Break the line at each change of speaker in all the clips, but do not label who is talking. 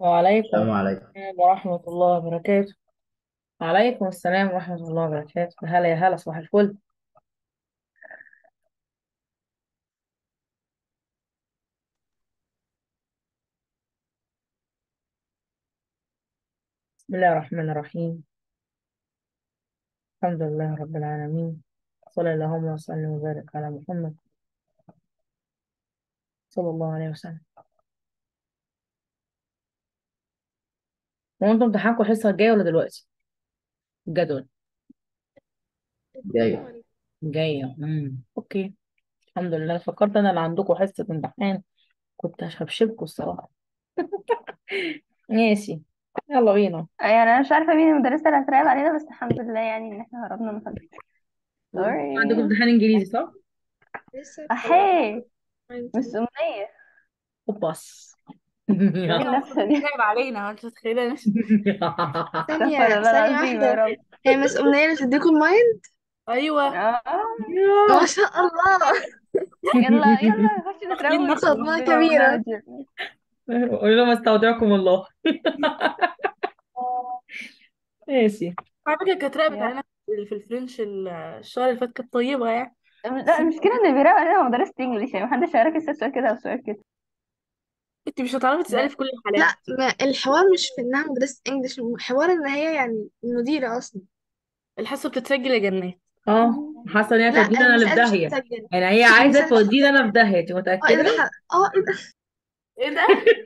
وعليكم
السلام عليكم.
السلام ورحمة الله وبركاته. وعليكم السلام ورحمة الله وبركاته. هلا يا هلا، صباح الفل. بسم الله الرحمن الرحيم. الحمد لله رب العالمين. صلى اللهم وسلم وبارك على محمد صلى الله عليه وسلم. هو انتم امتحانكم الحصة الجاية ولا دلوقتي؟ الجدول
جاي.
جاية. اوكي. الحمد لله، فكرت انا اللي عندكم حصة امتحان، كنت هشبشبكوا الصراحة. ماشي، يلا بينا.
يعني انا مش عارفه مين المدرسه اللي هتراقب علينا، بس الحمد لله يعني ان احنا هربنا من خالتي.
عندكم
سوري.
امتحان انجليزي صح؟
لسه
احيه. مش
عندي.
امنيه.
اوباس.
ايه
رنا
اللفه
المفروض
دي؟
تتعب علينا، انت متخيلة؟
استغفر
ثانية
الله
ثانية
العظيم يا
واحدة.
رب.
هي مس أمنية اللي تديكوا المايند؟
ايوه.
ما شاء الله.
يلا يلا نخش
واخدين
نتروق
نص.
صدمة كبيرة.
بمنهج.
قولوا لهم استودعكم الله. ماشي.
على فكرة كانت راقبت
يا
علينا في الفرنش الشهر اللي فات، كانت طيبة يعني.
لا، المشكله ان بيراقب علينا مدرسه انجليش، يعني محدش هيركز في السؤال كده او السؤال كده.
انت مش هتعرفي تسألي
لا.
في كل الحالات.
لا، ما الحوار مش في إنها مدرسة إنجليش، الحوار إن هي يعني المديرة أصلا.
الحصة بتتسجل يا جنات.
اه، حاسه ان هي
لا،
تودينا انا اللي في
المسألة مش
داهيه.
هتسجل.
يعني هي عايزه
المسألة مش
تودينا انا في
هتسجل.
داهيه، انت
اه، ايه
متاكده؟
ده ايه ده.
ايه ده؟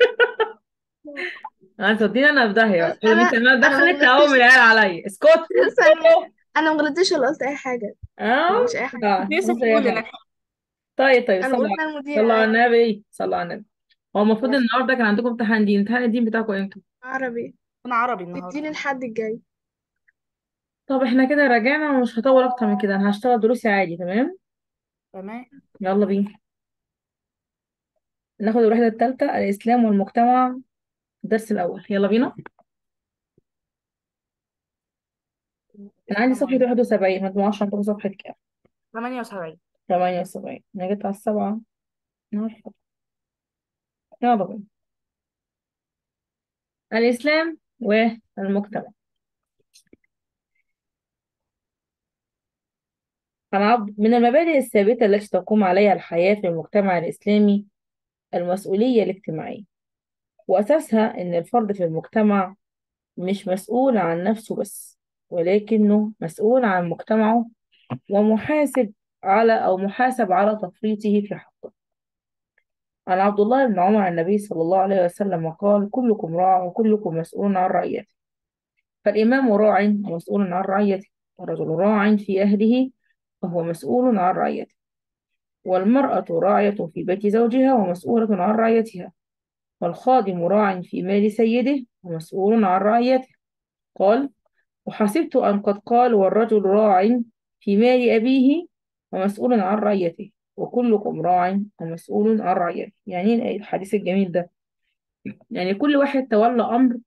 عايزه تودينا انا في داهيه،
بس
تقول يا بنتي انا
أنا ما
دخلت تقوم
غلطتش.
العيال عليا، اسكت.
ثانية. أنا ما غلطتش ولا قلت أي حاجة.
اه.
ما قلتش أي حاجة.
لا،
لسه
مش اي
بتقول
حاجه.
انك.
طيب طيب،
أنا
صلى
بقول
على،
إنها المديرة
صلى على
عادي.
النبي، صلى على النبي. هو المفروض
ماشي.
النهارده كان عندكم امتحان دين، امتحان الدين بتاعكم امتى؟
عربي.
انا عربي النهارده.
اديني الحد الجاي.
طب احنا كده راجعنا ومش هطول اكتر من كده، انا هشتغل دروسي عادي، تمام.
تمام.
يلا بينا ناخد الوحده الثالثه، الاسلام والمجتمع، الدرس الاول، يلا بينا. انا عندي
السلام
صفحه
عليكم.
71، ما تجمعش عندكم صفحه كام؟
78.
78. انا جيت على السبعة. ماشي. يلا بينا. الإسلام والمجتمع. من المبادئ الثابتة التي تقوم عليها الحياة في المجتمع الإسلامي المسؤولية الاجتماعية، وأساسها إن الفرد في المجتمع مش مسؤول عن نفسه بس، ولكنه مسؤول عن مجتمعه، ومحاسب محاسب على تفريطه في حقه. عن عبد الله بن عمر عن النبي صلى الله عليه وسلم قال: كلكم راع وكلكم مسؤول عن رعيته. فالإمام راع ومسؤول عن رعيته، والرجل راع في أهله فهو مسؤول عن رعيته، والمرأة راعية في بيت زوجها ومسؤولة عن رعيتها، والخادم راع في مال سيده ومسؤول عن رعيته. قال: وحسبت أن قد قال: والرجل راع في مال أبيه ومسؤول عن رعيته، وكلكم راع ومسؤول عن رعيته. يعني إيه الحديث الجميل ده؟ يعني كل واحد تولى أمر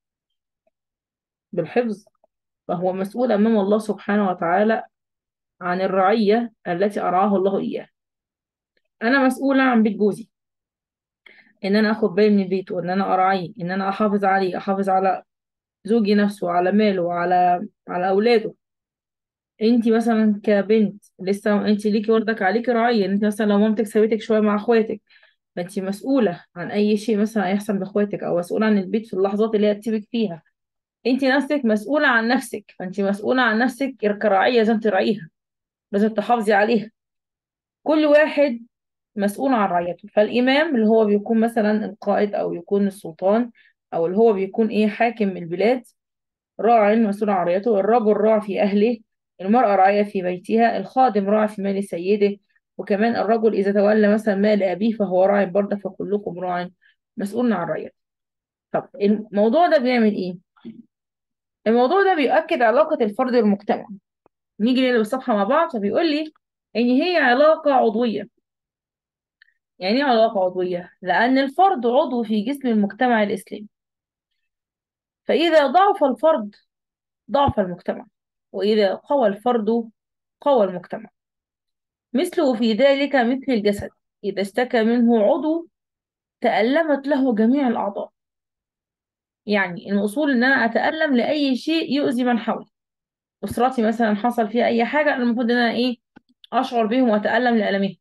بالحفظ فهو مسؤول أمام الله سبحانه وتعالى عن الرعية التي أرعاه الله إياها. أنا مسؤولة عن بيت جوزي، إن أنا أخد بالي من البيت، وإن أنا أرعيه، إن أنا أحافظ عليه، أحافظ على زوجي نفسه، وعلى ماله، وعلى أولاده. أنتي مثلا كبنت لسه أنتي ليكي وردك عليكي رعية، أنت مثلا لو مامتك سابتك شوية مع إخواتك، فأنتي مسؤولة عن أي شيء مثلا هيحصل بإخواتك، أو مسؤولة عن البيت في اللحظات اللي هي تسيبك فيها. أنتي نفسك مسؤولة عن نفسك، فأنتي مسؤولة عن نفسك كرعية، لازم تراعيها، لازم تحافظي عليها. كل واحد مسؤول عن رعيته. فالإمام اللي هو بيكون مثلا القائد، أو يكون السلطان، أو اللي هو بيكون إيه حاكم البلاد، راع مسؤول عن رعيته. الرجل راع في أهله، المرأة راعية في بيتها، الخادم راع في مال سيده، وكمان الرجل إذا تولى مثلا مال أبيه فهو راع برضه، فكلكم راع مسؤول عن رعيته. طب الموضوع ده بيعمل إيه؟ الموضوع ده بيؤكد علاقة الفرد بالمجتمع. نيجي نقلب الصفحة مع بعض، فبيقول لي إن هي علاقة عضوية. يعني ايه علاقة عضوية؟ لأن الفرد عضو في جسم المجتمع الإسلامي، فإذا ضعف الفرد ضعف المجتمع، وإذا قوى الفرد قوى المجتمع. مثله في ذلك مثل الجسد، إذا اشتكى منه عضو تألمت له جميع الأعضاء. يعني الأصول إن أنا أتألم لأي شيء يؤذي من حولي. أسرتي مثلا حصل فيها أي حاجة، أنا المفروض إن أنا إيه، أشعر بهم وأتألم لألمهم.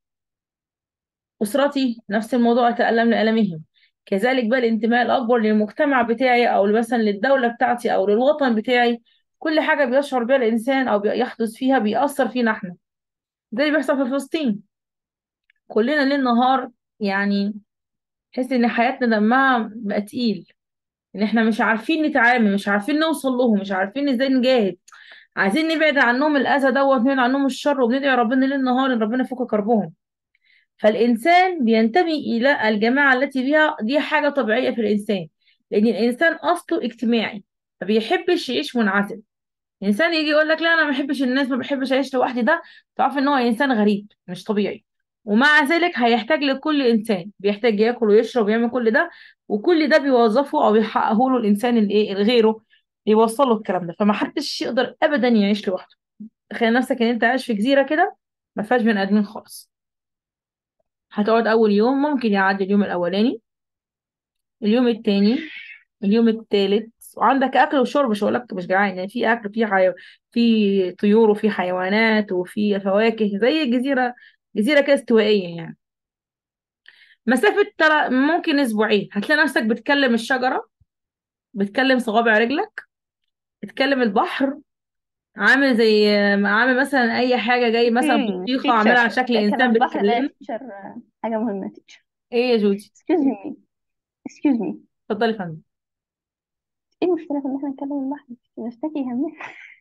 أسرتي نفس الموضوع، أتألم لألمهم. كذلك بقى الانتماء الأكبر للمجتمع بتاعي، أو مثلا للدولة بتاعتي، أو للوطن بتاعي. كل حاجة بيشعر بها الإنسان أو بيحدث فيها بيأثر فينا إحنا. ده اللي بيحصل في فلسطين. كلنا ليل نهار يعني تحس إن حياتنا دمها بقى تقيل، إن إحنا مش عارفين نتعامل، مش عارفين نوصل لهم، مش عارفين إزاي نجاهد. عايزين نبعد عنهم الأذى دوت، نبعد عنهم الشر، وبندعي ربنا ليل نهار إن ربنا يفك كربهم. فالإنسان بينتمي إلى الجماعة التي بها، دي حاجة طبيعية في الإنسان. لأن الإنسان أصله اجتماعي، ما بيحبش يعيش منعزل. الإنسان يجي يقول لك لا أنا ما بحبش الناس، ما بحبش أعيش لوحدي، ده تعرف إن هو إنسان غريب مش طبيعي. ومع ذلك هيحتاج لكل إنسان، بيحتاج ياكل ويشرب ويعمل كل ده، وكل ده بيوظفه أو بيحققه له الإنسان الإيه الغيره، يوصله الكلام ده. فما حدش يقدر أبدا يعيش لوحده. تخيل نفسك إن أنت عايش في جزيرة كده ما فيهاش بني آدمين خالص. هتقعد أول يوم ممكن يعدي اليوم الأولاني، اليوم التاني، اليوم التالت، وعندك أكل وشرب، مش هقولك مش جعان يعني، في أكل، في طيور وفي حيوانات وفي فواكه، زي جزيرة، جزيرة كده استوائية يعني. مسافة ممكن أسبوعين هتلاقي نفسك بتكلم الشجرة، بتكلم صوابع رجلك، بتكلم البحر. عامل زي عامل مثلا أي حاجة، جاي مثلا بطيخة عاملها
تيتشر،
على شكل إنسان
كلام البحر ده يا
بتتكلم.
تيتشر حاجة مهمة تيتشر.
إيه يا جودي؟
excuse me excuse me.
اتفضلي يا فندم.
ايه المشكلة في ان احنا نتكلم البحر؟ نشتكي يهمنا.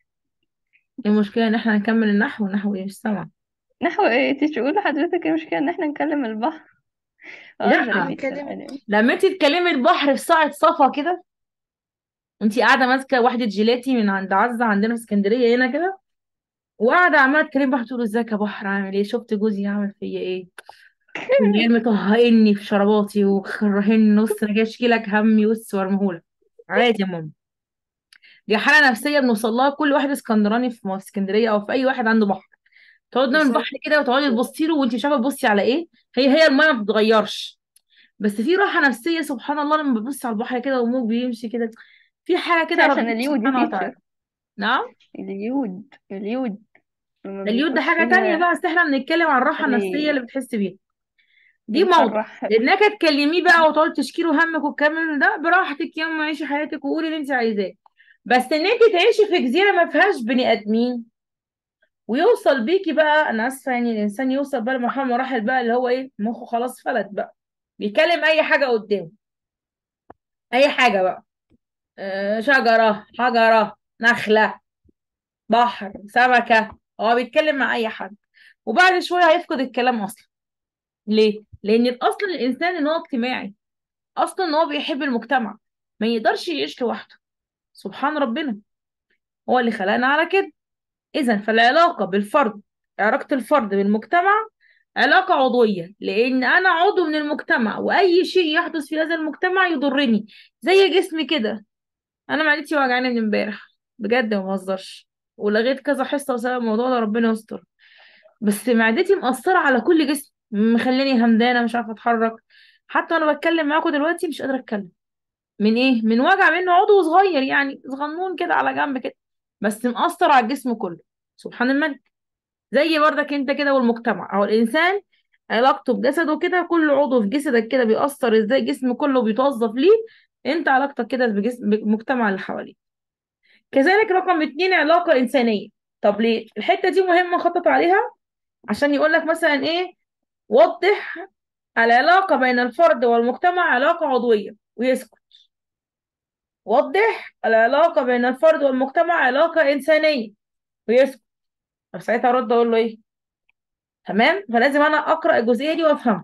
المشكلة إن إحنا نكمل النحو، النحو إيه مش سامع.
نحو ايه تيتشر؟ قول لحضرتك إيه المشكلة ان احنا نكلم البحر؟ بهزر يا
لا،
تيتشر
نكلم
عادي.
لما انت تكلمي البحر في ساعة صفا كده، انت قاعدة ماسكة واحدة جيلاتي من عند عزة عندنا في اسكندرية هنا كده، وقاعدة عمالة تكلمي البحر، تقول له ازيك يا بحر، عامل ايه، شفت جوزي عامل فيا ايه، والعيال مطهقني في شرباتي وكرهني، نص انا جاي اشكي لك همي وارميهولك. عادي يا ماما. دي حالة نفسية بنوصل لها كل واحد اسكندراني في اسكندرية او في اي واحد عنده بحر. تقعد قدام البحر
بالظبط.
كده وتقعدي تبصي له وانت مش عارفة تبصي على ايه. هي المايه ما بتتغيرش، بس في راحة نفسية سبحان الله لما بتبص على البحر كده والموج بيمشي كده، في حاجة
مش
كده
عشان
ربنا
اليود يا
سبحانه وتعالى.
تيتشر؟
نعم.
اليود لما
اليود ده
بيخش
حاجة تانية
فيها
بقى، بس احنا بنتكلم عن الراحة النفسية
بي...
اللي بتحس بيها. دي موضوع.
بيفرح.
انك تكلميه بقى وتقعدي تشكي له همك والكلام ده براحتك يا اما عيشي حياتك وقولي اللي انت عايزاه. بس ان انت تعيشي في جزيرة ما فيهاش بني ادمين، ويوصل بيكي بقى، انا اسفة يعني، الانسان يوصل بقى لمرحلة من مراحل بقى اللي هو ايه، مخه خلاص فلت بقى، بيكلم اي حاجة قدامه، اي حاجة بقى، شجرة، حجرة، نخلة، بحر، سمكة، هو بيتكلم مع أي حد. وبعد شوية هيفقد الكلام أصلا. ليه؟ لأن الأصل الإنسان إن هو اجتماعي، أصلا إن هو بيحب المجتمع، ما يقدرش يعيش لوحده. سبحان ربنا، هو اللي خلقنا على كده. إذا فالعلاقة بالفرد، علاقة الفرد بالمجتمع علاقة عضوية، لأن أنا عضو من المجتمع، وأي شيء يحدث في هذا المجتمع يضرني. زي جسمي كده، أنا معدتي وجعاني من امبارح، بجد ما بهزرش، ولغيت كذا حصة بسبب الموضوع ده، ربنا يستر. بس معدتي مأثرة على كل جسم، مخليني همدانة مش عارفة اتحرك. حتى وانا بتكلم معاكم دلوقتي مش قادرة اتكلم. من ايه؟ من وجع منه عضو صغير يعني، صغنون كده على جنب كده، بس مأثر على الجسم كله. سبحان الملك. زي برضك انت كده والمجتمع او الانسان، علاقته بجسده كده، كل عضو في جسدك كده بيأثر ازاي الجسم كله بيتوظف ليه. انت علاقتك كده بالمجتمع اللي حواليك. كذلك رقم اتنين، علاقة إنسانية. طب ليه الحتة دي مهمة خطط عليها؟ عشان يقول لك مثلا ايه، وضح العلاقة بين الفرد والمجتمع علاقة عضوية، ويسكت. وضح العلاقة بين الفرد والمجتمع علاقة إنسانية، ويسكت. طب ساعتها ارد اقول له ايه؟ تمام. فلازم انا اقرا الجزئيه دي وافهمها.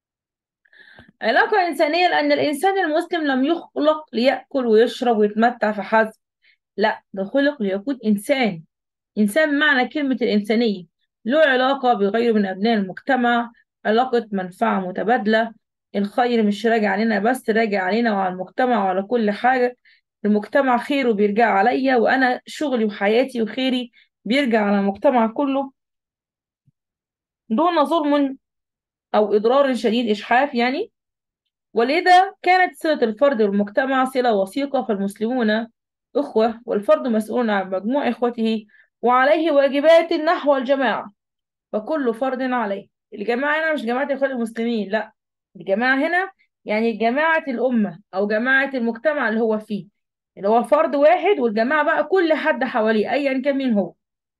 علاقه انسانيه لان الانسان المسلم لم يخلق ليأكل ويشرب ويتمتع فحسب، لا ده خلق ليكون انسان. إنسان معنى كلمة الإنسانية، له علاقة بغيره من أبناء المجتمع، علاقة منفعة متبادلة. الخير مش راجع علينا بس، راجع علينا وعلى المجتمع وعلى كل حاجة. المجتمع خيره بيرجع عليا، وأنا شغلي وحياتي وخيري بيرجع على المجتمع كله، دون ظلم أو إضرار شديد إجحاف يعني. ولذا كانت صلة الفرد والمجتمع صلة وثيقة، فالمسلمون أخوة، والفرد مسؤول عن مجموع إخوته، وعليه واجبات نحو الجماعة، فكل فرد عليه. الجماعة هنا مش جماعة الإخوان المسلمين، لا، الجماعة هنا يعني جماعة الأمة أو جماعة المجتمع اللي هو فيه، اللي هو فرد واحد، والجماعة بقى كل حد حواليه أيا كان مين هو.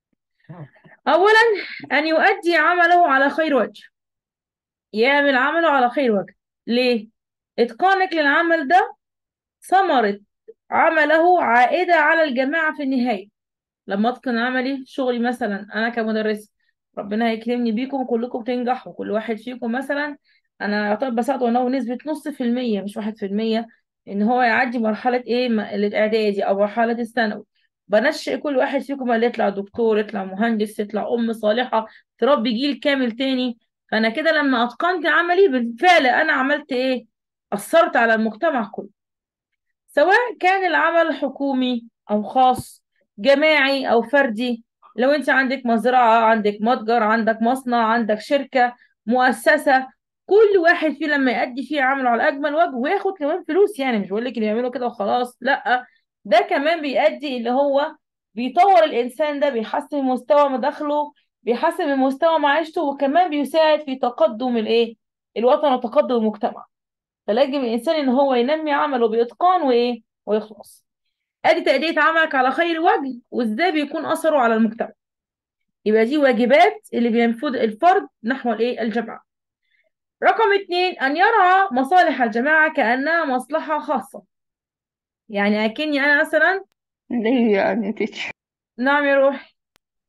أولا، أن يؤدي عمله على خير وجه، يعمل عمله على خير وجه. ليه؟ إتقانك للعمل ده ثمرة عمله عائدة على الجماعة في النهاية. لما أتقن عملي شغلي، مثلا أنا كمدرس، ربنا هيكرمني بيكم كلكم تنجحوا، كل واحد فيكم مثلا أنا يعتبر بساعده ولو نسبة 0.5% مش 1%، إن هو يعدي مرحلة إيه الإعدادي أو مرحلة الثانوي. بنشئ كل واحد فيكم اللي يطلع دكتور، يطلع مهندس، يطلع أم صالحة، تربي جيل كامل تاني. فأنا كده لما أتقنت عملي بالفعل أنا عملت إيه؟ أثرت على المجتمع كله، سواء كان العمل حكومي أو خاص، جماعي أو فردي. لو أنت عندك مزرعة، عندك متجر، عندك مصنع، عندك شركة، مؤسسة، كل واحد فيه لما يأدي فيه عمله على أجمل وجه وياخد كمان فلوس، يعني مش بقول لك اللي يعملوا كده وخلاص، لأ، ده كمان بيأدي اللي هو بيطور الإنسان ده، بيحسن مستوى مداخله، بيحسن من مستوى معيشته، وكمان بيساعد في تقدم الوطن وتقدم المجتمع. فلازم الإنسان إن هو ينمي عمله بإتقان وإيه ويخلص. أدي تأدية عملك على خير وجه، وإزاي بيكون أثره على المجتمع. يبقى دي واجبات اللي بينفذ الفرد نحو الجماعة. رقم 2، أن يرعى مصالح الجماعة كأنها مصلحة خاصة. يعني أكني أنا مثلا.
ليه يعني تيتشر؟
نعم يا روحي.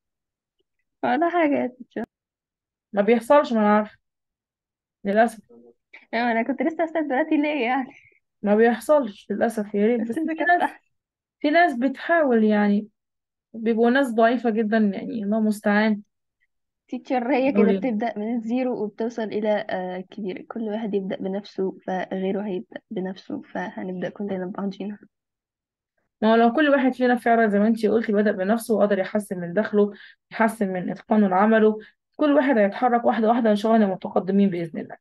ولا حاجة يا تيتشر.
ما بيحصلش، ما أنا عارفة، للأسف.
يعني أنا كنت لسه أسأل دلوقتي ليه يعني.
ما بيحصلش للأسف، يا ريت،
بس
بس
إذا
في
كانت
ناس،
أحسن.
في ناس بتحاول يعني، بيبقوا ناس ضعيفة جدا، يعني الله المستعان.
تيتشر هي كده
نقول إيه؟
بتبدأ من الزيرو وبتوصل إلى كبير. كل واحد يبدأ بنفسه فغيره هيبدأ بنفسه، فهنبدأ كلنا ببعضينا.
ما هو لو كل واحد فينا فعلا زي ما انتي قلتي بدأ بنفسه وقدر يحسن من دخله، يحسن من إتقانه لعمله، كل واحد هيتحرك واحدة واحدة إن شاء الله متقدمين بإذن الله.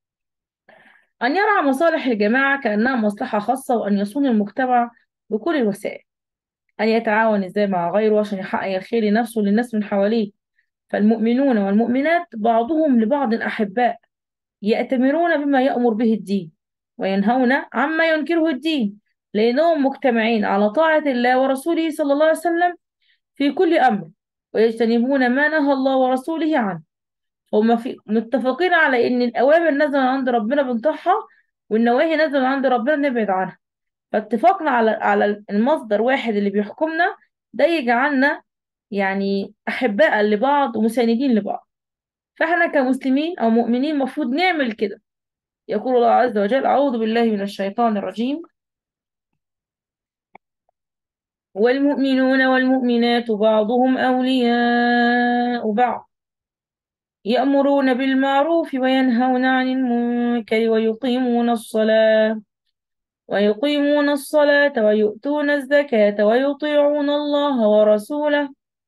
أن يرعى مصالح الجماعة كأنها مصلحة خاصة، وأن يصون المجتمع بكل الوسائل. أن يتعاون إزاي مع غيره عشان يحقق الخير لنفسه وللناس من حواليه. فالمؤمنون والمؤمنات بعضهم لبعض أحباء، يأتمرون بما يأمر به الدين، وينهون عما ينكره الدين، لأنهم مجتمعين على طاعة الله ورسوله صلى الله عليه وسلم في كل أمر، ويجتنبون ما نهى الله ورسوله عنه. هم متفقين على إن الأوامر نزل من عند ربنا بنطيعها، والنواهي نزل من عند ربنا نبعد عنها. فاتفقنا على المصدر واحد اللي بيحكمنا، ده يجعلنا يعني أحباء لبعض ومساندين لبعض. فاحنا كمسلمين أو مؤمنين المفروض نعمل كده. يقول الله عز وجل: أعوذ بالله من الشيطان الرجيم: والمؤمنون والمؤمنات بعضهم أولياء بعض، يأمرون بالمعروف وينهون عن المنكر ويقيمون الصلاة ويؤتون الزكاة ويطيعون الله ورسوله،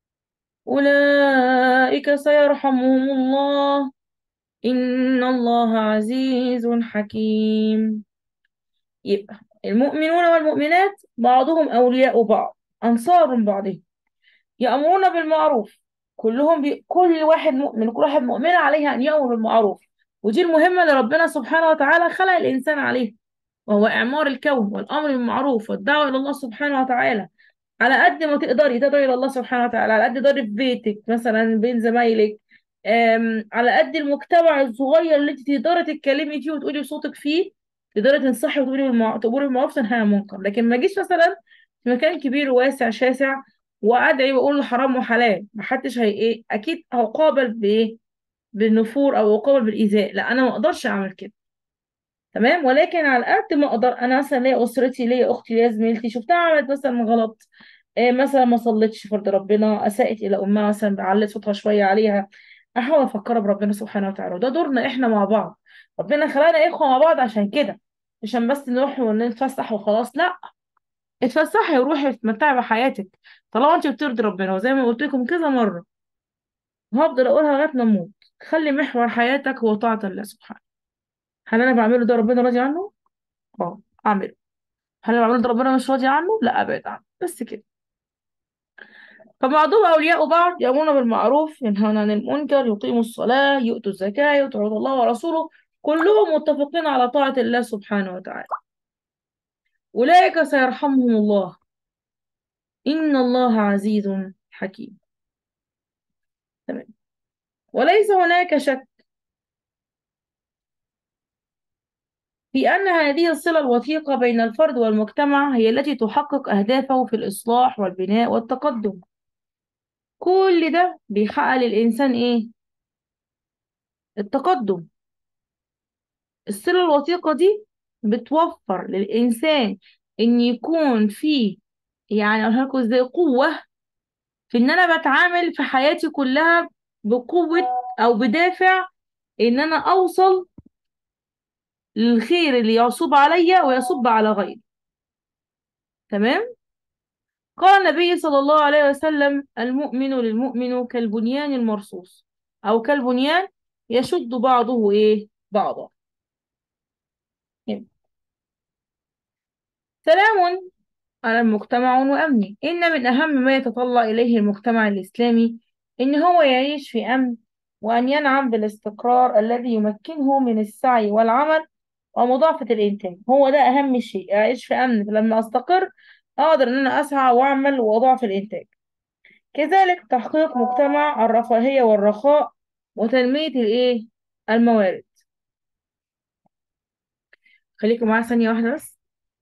أولئك سيرحمهم الله، إن الله عزيز حكيم. يبقى المؤمنون والمؤمنات بعضهم أولياء بعض، أنصار بعضهم، يأمرون بالمعروف. كل واحد مؤمن، كل واحد مؤمن عليه أن يأمر بالمعروف، ودي المهمة اللي ربنا سبحانه وتعالى خلق الإنسان عليها، وهو إعمار الكون والأمر بالمعروف والدعوة إلى الله سبحانه وتعالى. على قد ما تقدري إلى الله سبحانه وتعالى، على قد تقدري في بيتك مثلا بين زمايلك، على قد المجتمع الصغير اللي انت تقدري تتكلمي فيه وتقولي بصوتك فيه، تقدري تنصحي وتقولي تقولي بالمعروف تنهي عن المنكر. لكن ما اجيش مثلا في مكان كبير وواسع شاسع وادعي واقول حرام وحلال، محدش هي ايه، اكيد هقابل بايه؟ بالنفور او اقابل بالايذاء. لا، انا ما اقدرش اعمل كده. تمام. ولكن على قد ما اقدر، انا مثلا ليا اسرتي، ليا اختي، ليا زميلتي، شفتها عملت مثلا غلط، مثلا ما صلتش فرض ربنا، اساءت الى امها مثلا، بعلت صوتها شويه عليها، احاول افكرها بربنا سبحانه وتعالى. وده دورنا احنا مع بعض، ربنا خلقنا اخوه مع بعض عشان كده، عشان بس نروح ونتفسح وخلاص، لا، اتفسحي وروحي اتمتعي بحياتك طالما انت بترضي ربنا. وزي ما قلت لكم كذا مره وهفضل اقولها لغايه ما اموت: خلي محور حياتك هو طاعه الله سبحانه. هل انا بعمله ده ربنا راضي عنه؟ اه اعمله. هل انا بعمله ده ربنا مش راضي عنه؟ لا ابعد عنه، بس كده. فبعضهم اولياء بعض، يامرون بالمعروف ينهون عن المنكر يقيموا الصلاه يؤتوا الزكاه يطيعون الله ورسوله، كلهم متفقين على طاعه الله سبحانه وتعالى. اولئك سيرحمهم الله، ان الله عزيز حكيم. تمام. وليس هناك شك في أن هذه الصلة الوثيقة بين الفرد والمجتمع هي التي تحقق أهدافه في الإصلاح والبناء والتقدم. كل ده بيحقق للإنسان إيه؟ التقدم. الصلة الوثيقة دي بتوفر للإنسان إن يكون فيه، يعني أقولها لكم إزاي، قوة في إن أنا بتعامل في حياتي كلها بقوة أو بدافع إن أنا أوصل للخير اللي يصب عليا ويصب على غيري. تمام؟ قال النبي صلى الله عليه وسلم: المؤمن للمؤمن كالبنيان المرصوص، أو كالبنيان يشد بعضه إيه بعضا. سلام على المجتمع وأمنه. إن من أهم ما يتطلع إليه المجتمع الإسلامي إن هو يعيش في أمن، وأن ينعم بالاستقرار الذي يمكنه من السعي والعمل ومضاعفة الإنتاج. هو ده أهم شيء، أعيش في أمن. لما أستقر أقدر إن أنا أسعى وأعمل وأضاعف الإنتاج. كذلك تحقيق مجتمع الرفاهية والرخاء وتنمية الإيه الموارد. خليكم معايا ثانية واحدة بس.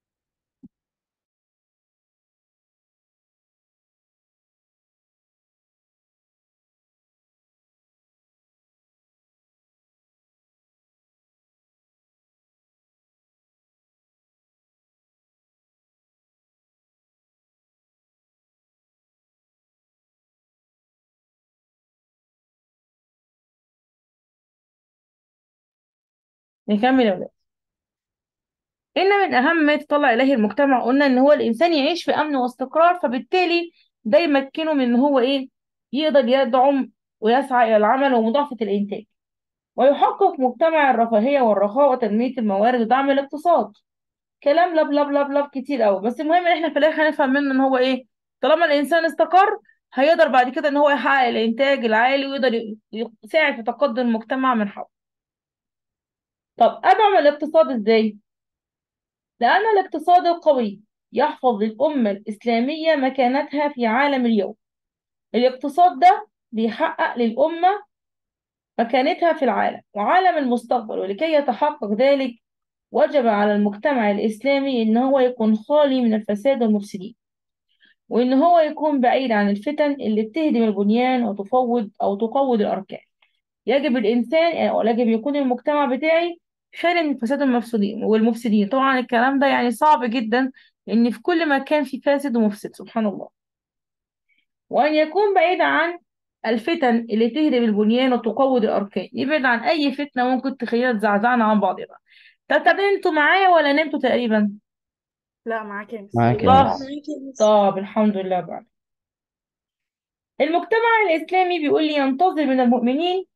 نكمل يا ولاد. إن من أهم ما يتطلع إليه المجتمع، قلنا إن هو الإنسان يعيش في أمن واستقرار، فبالتالي ده يمكنه من إن هو إيه يقدر يدعم ويسعى إلى العمل ومضاعفة الإنتاج، ويحقق مجتمع الرفاهية والرخاء وتنمية الموارد ودعم الاقتصاد. كلام لب لب لب لب كتير قوي، بس المهم ان احنا في الاخر هنفهم منه ان هو ايه. طالما الانسان استقر هيقدر بعد كده ان هو يحقق الانتاج العالي ويقدر يساعد في تقدم المجتمع من حوله. طب ادعم الاقتصاد ازاي؟ لان الاقتصاد القوي يحفظ للامه الاسلاميه مكانتها في عالم اليوم. الاقتصاد ده بيحقق للامه مكانتها في العالم وعالم المستقبل، ولكي يتحقق ذلك وجب على المجتمع الإسلامي إن هو يكون خالي من الفساد والمفسدين، وإن هو يكون بعيد عن الفتن اللي بتهدم البنيان وتفوض أو تقوض الأركان. يجب الإنسان أو يجب يكون المجتمع بتاعي خالي من الفساد والمفسدين. طبعا الكلام ده يعني صعب جدا، لأن في كل مكان في فاسد ومفسد سبحان الله. وأن يكون بعيد عن الفتن اللي تهدم البنيان وتقوض الأركان، يبعد عن أي فتنة ممكن تخلينا تزعزعنا عن بعضنا. طب انتوا معايا ولا نمتوا تقريبا؟
لا معاك يا مس.
معاك يا
طب
مس.
معاكي يا مس.
طب الحمد لله بعد. المجتمع الإسلامي بيقول لي ينتظر من المؤمنين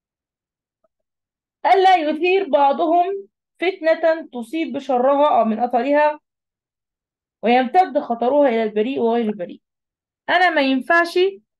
ألا يثير بعضهم فتنة تصيب بشرها أو من أثرها ويمتد خطرها إلى البريء وغير البريء. أنا ما ينفعش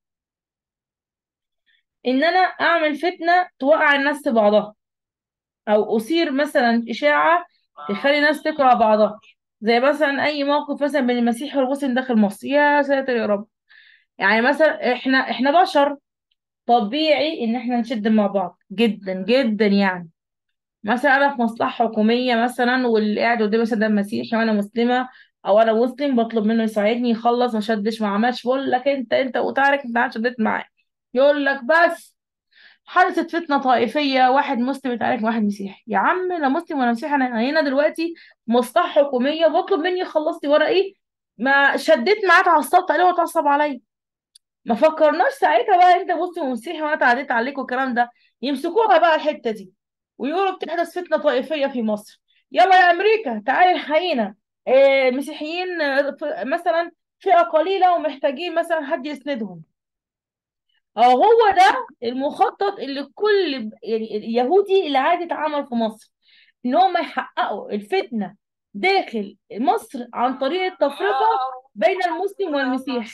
إن أنا أعمل فتنة توقع الناس في بعضها، أو أثير مثلا إشاعة تخلي الناس تكره بعضها، زي مثلا أي موقف مثلا بين المسيحي والمسلم داخل مصر. يا ساتر يا رب. يعني مثلا احنا بشر، طبيعي ان احنا نشد مع بعض جدا جدا. يعني مثلا انا في مصلحه حكوميه مثلا، واللي قاعد قدامي مثلا ده مسيحي وانا مسلمه، او انا مسلم بطلب منه يساعدني يخلص، ما شدش ما عملش، بقول لك انت وتعرف انت قاعد شديت معاه، يقول لك بس حدثت فتنه طائفيه، واحد مسلم اتعارك مع واحد مسيحي. يا عم لا مسلم ولا مسيحي، انا هنا دلوقتي مصلحه حكوميه بطلب مني خلص لي ورقي، ما شديت معاه اتعصبت عليه واتعصب عليا. ما فكرناش ساعتها بقى انت مسلم ومسيحي وانا اتعديت عليك والكلام ده. يمسكوها بقى الحته دي ويقولوا بتحدث فتنه طائفيه في مصر. يلا يا امريكا تعالي الحقينا، مسيحيين مثلا فئه قليله ومحتاجين مثلا حد يسندهم. هو ده المخطط اللي كل يعني اليهودي اللي عايز يتعامل في مصر. ان هم يحققوا الفتنة داخل مصر عن طريق التفرقة بين المسلم والمسيحي.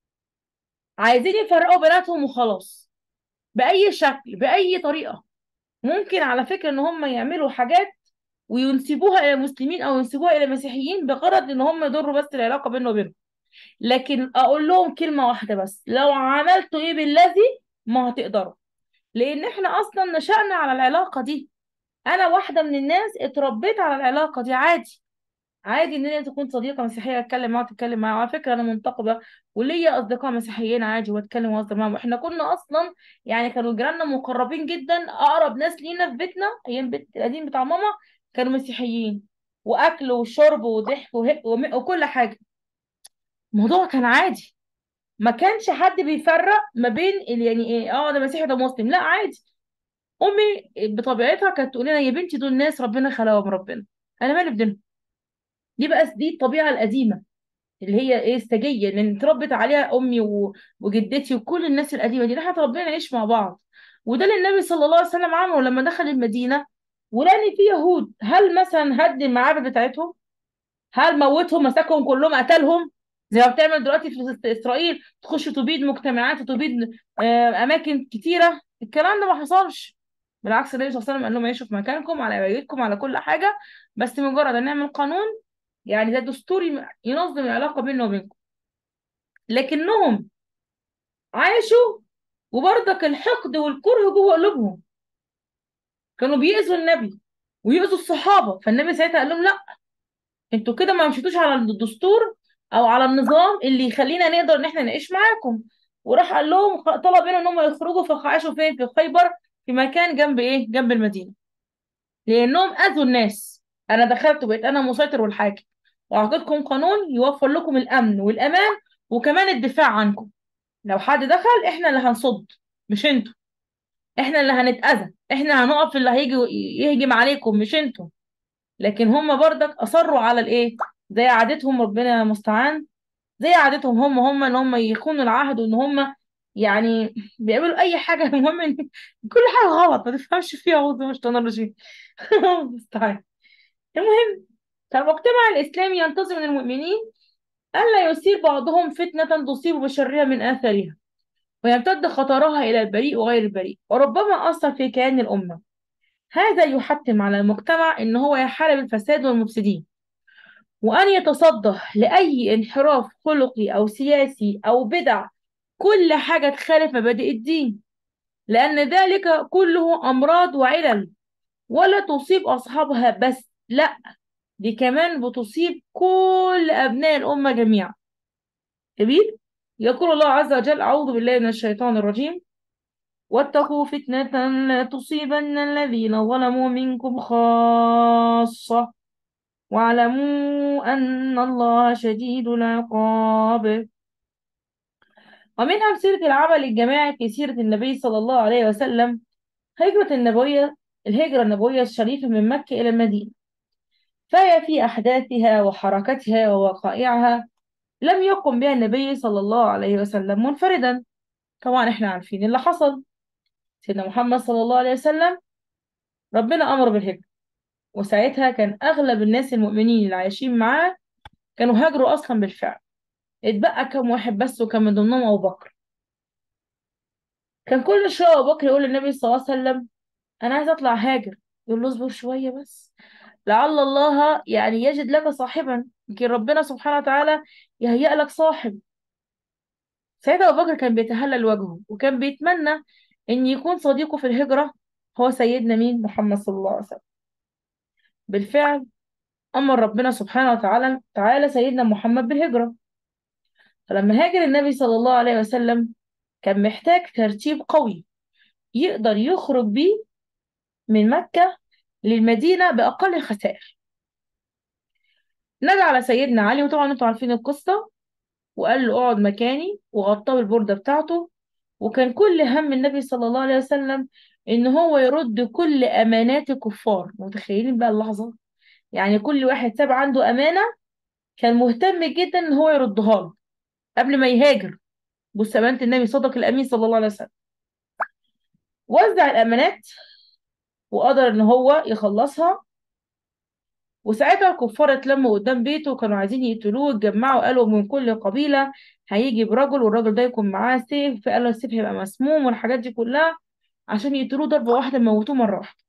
عايزين يفرقوا بيناتهم وخلاص، بأي شكل بأي طريقة. ممكن على فكرة ان هم يعملوا حاجات وينسبوها الى المسلمين او ينسبوها الى المسيحيين بغرض ان هم يضروا بس العلاقة بينه وبينهم. لكن اقول لهم كلمة واحدة بس: لو عملتوا ايه بالذي ما هتقدروا، لان احنا اصلا نشأنا على العلاقة دي. انا واحدة من الناس اتربيت على العلاقة دي. عادي عادي ان انا تكون صديقة مسيحية اتكلم معاها تتكلم معاها. على فكرة انا منتقبة وليا اصدقاء مسيحيين عادي واتكلم واهزر معاهم. احنا كنا اصلا يعني كانوا جيراننا مقربين جدا، اقرب ناس لينا في بيتنا ايام البيت القديم بتاع ماما كانوا مسيحيين، واكل وشرب وضحك وكل حاجة. الموضوع كان عادي، ما كانش حد بيفرق ما بين يعني ايه ده مسيحي ده مسلم، لا عادي. امي بطبيعتها كانت تقول لنا: يا بنتي دول ناس ربنا خلقهم ربنا، انا مالي بدينهم. دي الطبيعه القديمه اللي هي ايه السجيه اللي اتربت عليها امي وجدتي وكل الناس القديمه دي. احنا ربنا نعيش مع بعض. وده اللي النبي صلى الله عليه وسلم عمله لما دخل المدينه ولقى إن في يهود. هل مثلا هد المعابد بتاعتهم؟ هل موتهم مسكهم كلهم قتلهم زي ما بتعمل دلوقتي في إسرائيل، تخش تبيد مجتمعات وتبيد أماكن كتيرة؟ الكلام ده ما حصلش. بالعكس النبي صلى الله عليه وسلم قال لهم: عيشوا في مكانكم على بيتكم على كل حاجة، بس مجرد أن نعمل قانون يعني ده دستور ينظم العلاقة بيننا وبينكم. لكنهم عاشوا وبرضك الحقد والكره جوه قلوبهم. كانوا بيأذوا النبي ويؤذوا الصحابة، فالنبي ساعتها قال لهم: لا، انتوا كده ما مشيتوش على الدستور او على النظام اللي يخلينا نقدر ان احنا نعيش معاكم. وراح قال لهم طلب منهم ان هم يخرجوا، فعاشوا فين؟ في خيبر، في مكان جنب ايه، جنب المدينه، لانهم اذوا الناس. انا دخلت وبقيت انا مسيطر والحاكم، واعطيتكم قانون يوفر لكم الامن والامان وكمان الدفاع عنكم. لو حد دخل احنا اللي هنصد، مش انتوا. احنا اللي هنتاذى، احنا هنقف في اللي هيجي يهجم عليكم، مش انتوا. لكن هم برضك اصروا على الايه، زي عادتهم ربنا المستعان، زي عادتهم هم ان هم يخونوا العهد، وان هم يعني بيعملوا اي حاجه المهم ان كل حاجه غلط ما تفهمش فيها. اعوذ بالله من الشيطان الرجيم. المستعان. المهم، فالمجتمع الاسلامي ينتظر من المؤمنين الا يثير بعضهم فتنه تصيب بشرها من اثارها، ويمتد خطرها الى البريء وغير البريء، وربما اثر في كيان الامه. هذا يحتم على المجتمع ان هو يحارب الفساد والمفسدين، وأن يتصدى لأي انحراف خلقي أو سياسي أو بدع، كل حاجة تخالف مبادئ الدين، لأن ذلك كله أمراض وعلل، ولا تصيب أصحابها بس، لا، دي كمان بتصيب كل أبناء الأمة جميعا. جميل. يقول الله عز وجل: أعوذ بالله من الشيطان الرجيم: واتقوا فتنة لا تصيبن الذين ظلموا منكم خاصة واعلموا أن الله شديد العقاب. ومن أمثلة العمل الجماعي في سيرة النبي صلى الله عليه وسلم الهجرة النبوية الشريفة من مكة إلى المدينة، فهي في أحداثها وحركتها ووقائعها لم يقم بها النبي صلى الله عليه وسلم منفردا. طبعا احنا عارفين اللي حصل. سيدنا محمد صلى الله عليه وسلم ربنا أمر بالهجرة، وساعتها كان أغلب الناس المؤمنين اللي عايشين معاه كانوا هاجروا أصلا بالفعل. اتبقى كم واحد بس، وكان من ضمنهم أبو بكر. كان كل شوية أبو بكر يقول للنبي صلى الله عليه وسلم: أنا عايز أطلع هاجر. يقول له: اصبر شوية بس، لعل الله يعني يجد لك صاحبا، يمكن ربنا سبحانه وتعالى يهيأ لك صاحب. سيدنا أبو بكر كان بيتهلل وجهه، وكان بيتمنى إن يكون صديقه في الهجرة هو سيدنا مين؟ محمد صلى الله عليه وسلم. بالفعل أمر ربنا سبحانه وتعالى سيدنا محمد بالهجرة. فلما هاجر النبي صلى الله عليه وسلم كان محتاج ترتيب قوي يقدر يخرج بيه من مكة للمدينة بأقل خسائر. نادى على سيدنا علي، وطبعا انتوا عارفين القصة، وقال له: اقعد مكاني، وغطاه بالبردة بتاعته. وكان كل هم النبي صلى الله عليه وسلم ان هو يرد كل امانات الكفار. متخيلين بقى اللحظة؟ يعني كل واحد ساب عنده امانة كان مهتم جدا ان هو يردها له قبل ما يهاجر. بص، امانة النبي صدق الامين صلى الله عليه وسلم. وزع الامانات وقدر ان هو يخلصها. وساعتها الكفار اتلموا قدام بيته وكانوا عايزين يقتلوه. اتجمعوا قالوا من كل قبيلة هيجي برجل، والراجل ده يكون معاه سيف، فقالوا السيف هيبقى مسموم والحاجات دي كلها عشان يقتلوه ضربة واحدة موتوه مرة واحدة.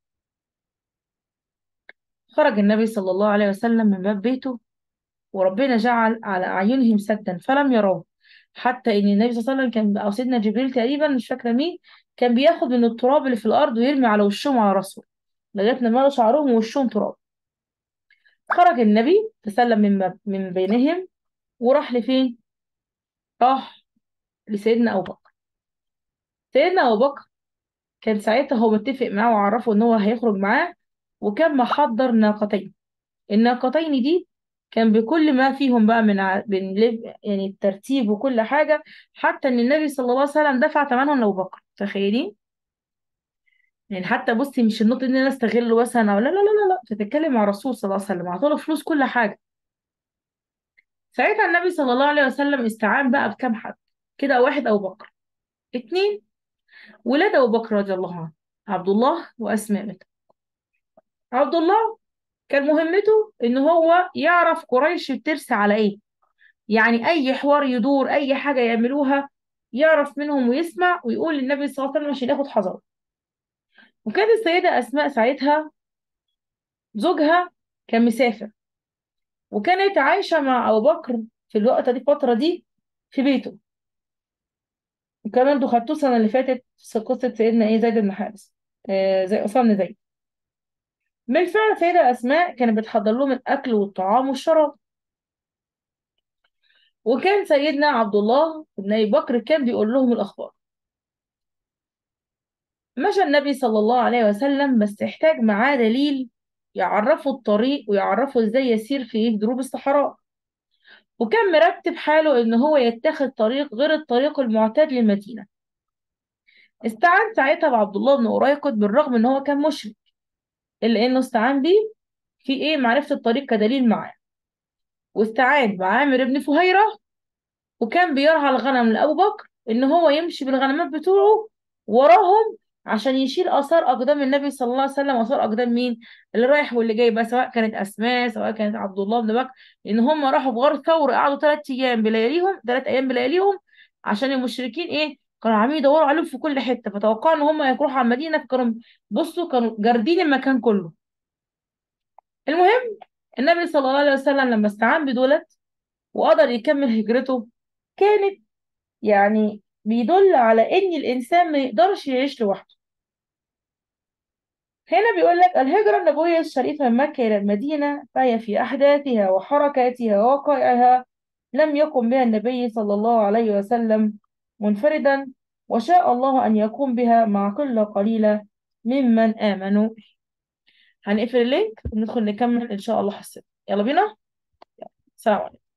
خرج النبي صلى الله عليه وسلم من باب بيته، وربنا جعل على أعينهم سدا فلم يروه، حتى إن النبي صلى الله عليه وسلم كان، أو سيدنا جبريل تقريبا مش فاكرة مين، كان بياخد من التراب اللي في الأرض ويرمي على وشهم وعلى راسهم لغاية ما ملوا شعرهم ووشهم تراب. خرج النبي تسلم من بينهم، وراح لفين؟ راح لسيدنا أبو بكر. سيدنا أبو بكر كان ساعتها هو متفق معاه وعرفه إن هو هيخرج معاه، وكان محضر ناقتين. الناقتين دي كان بكل ما فيهم بقى يعني الترتيب وكل حاجة، حتى إن النبي صلى الله عليه وسلم دفع ثمنهم لأبو بكر. تخيلين؟ يعني حتى بصي مش النقطة إن أنا أستغله مثلا أو لا لا لا لا لا، تتكلم مع الرسول صلى الله عليه وسلم، عطوله فلوس كل حاجة. ساعتها النبي صلى الله عليه وسلم استعان بقى بكام حد كده: واحد أبو بكر، اتنين ولاد أبو بكر رضي الله عنه، عبد الله وأسماء بنت. عبد الله كان مهمته إن هو يعرف قريش بترسى على إيه، يعني أي حوار يدور أي حاجة يعملوها يعرف منهم ويسمع ويقول للنبي صلى الله عليه وسلم عشان ياخد حذره. وكانت السيدة أسماء ساعتها زوجها كان مسافر، وكانت عايشة مع أبو بكر في الوقت دي الفترة دي في بيته. وكمان انتوا خدتوه السنة اللي فاتت في قصة سيدنا إيه زيد بن حارس، زي أسامة بن زيد. بالفعل سيدة أسماء كانت بتحضر لهم الأكل والطعام والشراب، وكان سيدنا عبد الله بن أبي بكر كان بيقول لهم الأخبار. مشى النبي صلى الله عليه وسلم، بس احتاج معاه دليل يعرفه الطريق ويعرفه ازاي يسير في دروب الصحراء. وكان مرتب حاله ان هو يتخذ طريق غير الطريق المعتاد للمدينة. استعان ساعتها بعبد الله بن أريقط، بالرغم ان هو كان مشرك الا انه استعان بيه في ايه معرفة الطريق كدليل معاه. واستعان بعامر بن فهيرة، وكان بيرعى الغنم لأبو بكر إن هو يمشي بالغنمات بتوعه وراهم عشان يشيل آثار أقدام النبي صلى الله عليه وسلم. آثار أقدام مين؟ اللي رايح واللي جاي بقى، سواء كانت أسماء سواء كانت عبد الله بن بكر، لأن هم راحوا في غار ثور قعدوا 3 أيام بلياليهم، 3 أيام بلياليهم، عشان المشركين إيه كانوا عاملين يدوروا عليهم في كل حتة، فتوقعوا إن هم هيروحوا على المدينة، فكانوا بصوا كانوا جاردين المكان كله. المهم النبي صلى الله عليه وسلم لما استعان بدولت وقدر يكمل هجرته، كانت يعني بيدل على ان الانسان ما يقدرش يعيش لوحده. هنا بيقول لك الهجرة النبوية الشريفة من مكة إلى المدينة فهي في أحداثها وحركاتها ووقائعها لم يقم بها النبي صلى الله عليه وسلم منفردا، وشاء الله أن يقوم بها مع قلة قليلة ممن آمنوا. هنقفل اللينك وندخل نكمل إن شاء الله حسنا. يلا بينا. سلام عليكم.